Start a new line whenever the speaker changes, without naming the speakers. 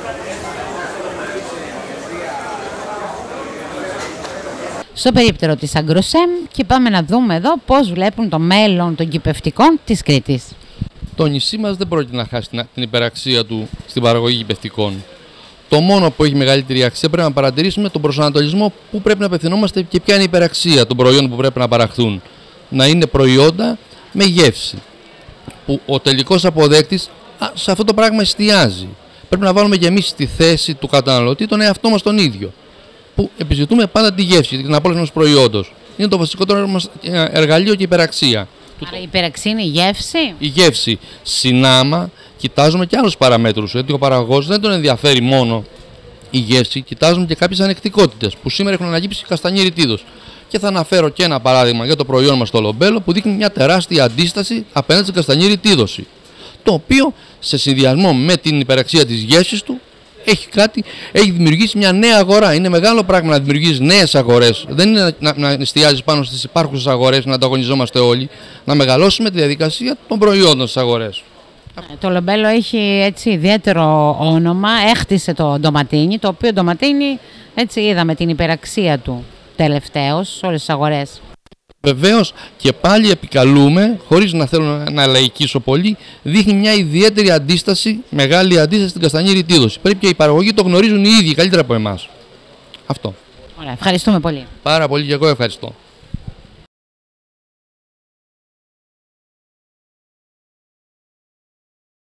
Στο περίπτερο της Αγκροσέμ και πάμε να δούμε εδώ πώς βλέπουν το μέλλον των κυπευτικών της Κρήτης.
Το νησί μας δεν πρόκειται να χάσει την υπεραξία του στην παραγωγή κυπευτικών. Το μόνο που έχει μεγαλύτερη αξία πρέπει να παρατηρήσουμε τον προσανατολισμό που πρέπει να απευθυνόμαστε και ποια είναι η υπεραξία των προϊόντων που πρέπει να παραχθούν. Να είναι προϊόντα με γεύση. Που ο τελικός αποδέκτης σε αυτό το πράγμα εστιάζει. Πρέπει να βάλουμε και εμείς στη θέση του καταναλωτή τον εαυτό μας τον ίδιο. Που επιζητούμε πάντα τη γεύση, την απόλυση ενός προϊόντος. Είναι το βασικότερο μας εργαλείο και υπεραξία.
Άρα η υπεραξία είναι η γεύση.
Η γεύση. Συνάμα, κοιτάζουμε και άλλους παραμέτρους. Γιατί ο παραγωγός δεν τον ενδιαφέρει μόνο η γεύση, κοιτάζουμε και κάποιες ανεκτικότητες που σήμερα έχουν αναγύψει καστανή ρητίδος. Και θα αναφέρω και ένα παράδειγμα για το προϊόν μας το λομπέλο που δείχνει μια τεράστια αντίσταση απέναντι στην καστανή ρητίδωση. Το οποίο σε συνδυασμό με την υπεραξία της γεύσης του έχει δημιουργήσει μια νέα αγορά. Είναι μεγάλο πράγμα να δημιουργείς νέες αγορές. Δεν είναι να εστιάζεις πάνω στις υπάρχουσες αγορές, να ανταγωνιζόμαστε όλοι. Να μεγαλώσουμε τη διαδικασία των προϊόντων στις αγορές.
Το λομπέλο έχει έτσι ιδιαίτερο όνομα. Έχτισε το ντοματίνι, το οποίο ντοματίνι έτσι είδαμε την υπεραξία του τελευταίως σε όλες τις αγορές.
Βεβαίως και πάλι επικαλούμε, χωρίς να θέλω να λαϊκίσω πολύ, δείχνει μια ιδιαίτερη αντίσταση, μεγάλη αντίσταση στην καστανή ρητίδωση. Πρέπει και οι παραγωγοί το γνωρίζουν οι ίδιοι καλύτερα από εμάς. Αυτό.
Ωραία, ευχαριστούμε πολύ.
Πάρα πολύ και εγώ ευχαριστώ.